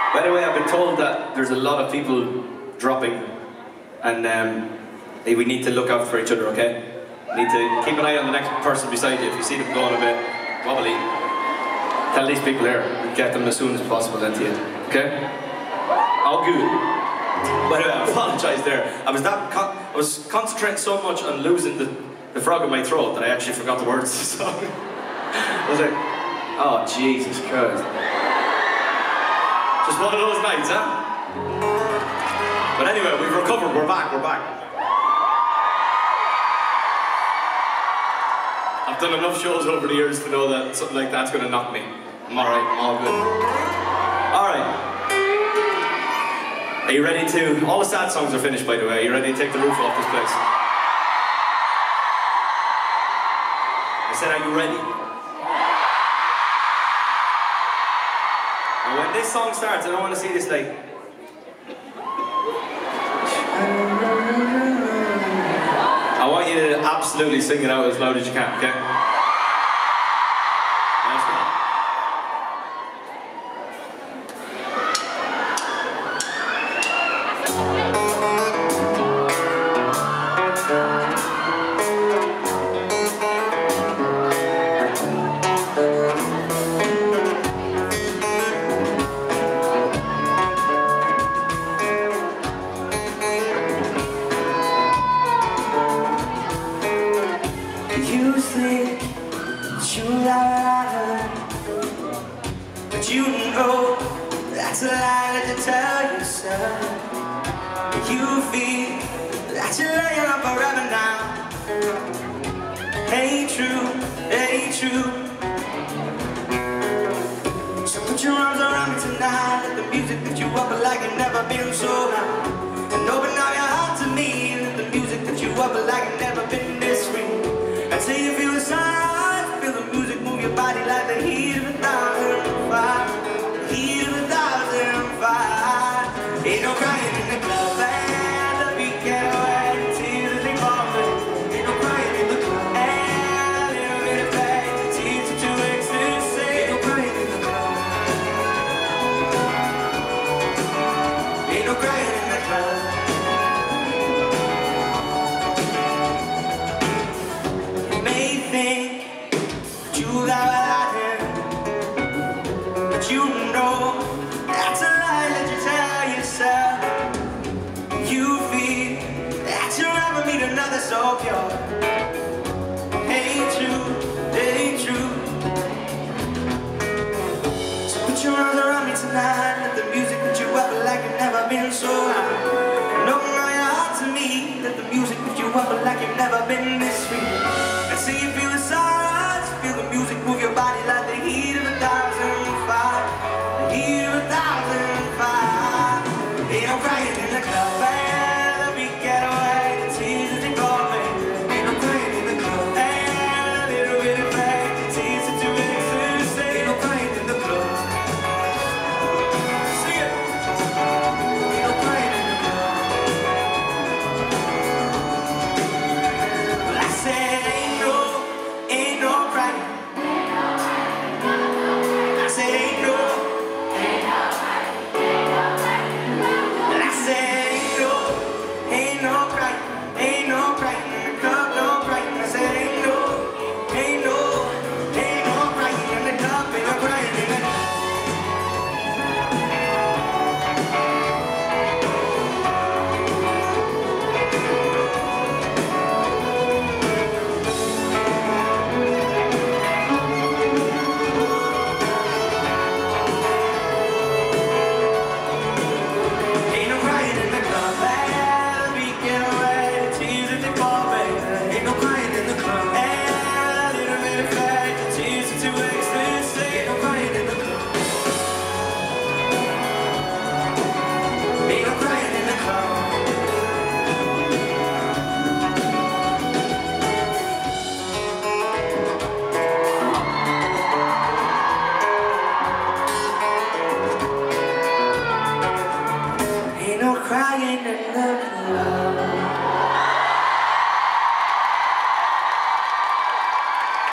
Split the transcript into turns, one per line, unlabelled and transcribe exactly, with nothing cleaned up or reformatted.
By the way, I've been told that there's a lot of people dropping, and um, hey, we need to look out for each other, okay? We need to keep an eye on the next person beside you. If you see them going a bit wobbly, tell these people here, get them as soon as possible into you, okay? All good. By the way, I apologise there. I was that con I was concentrating so much on losing the, the frog in my throat that I actually forgot the words to the song. I was like, oh Jesus Christ. Just one of those nights, huh? But anyway, we've recovered, we're back, we're back. I've done enough shows over the years to know that something like that's gonna knock me. I'm alright, I'm all good. Alright. Are you ready to, all the sad songs are finished by the way, are you ready to take the roof off this place? I said, are you ready? And when this song starts, I don't want to see this like... I want you to absolutely sing it out as loud as you can, okay?
You think that you lie, but you know that's a lie that you tell yourself. You feel that you're laying up forever now. Ain't true, ain't true. So put your arms around me tonight. Let the music lift you up like you've never been so high. And open up your heart to me. Let the music lift you up like you've never been this free. Until you feel the sun, feel the music move your body like the heat of a thousand fire. The heat of a thousand fire. Ain't no crying in the club, and the beat can't wait till they fall. Ain't no crying in the club, and a little bit of pain to teach you to ecstasy. Ain't no crying in the club. Ain't no crying in the club. You got it, but you know that's a lie that you tell yourself. You feel that you'll never meet another so pure. Ain't true, ain't true. So put your arms around me tonight. Let the music lift you up like you've never been so high. And open your heart to me. Let the music lift you up like you've never been there.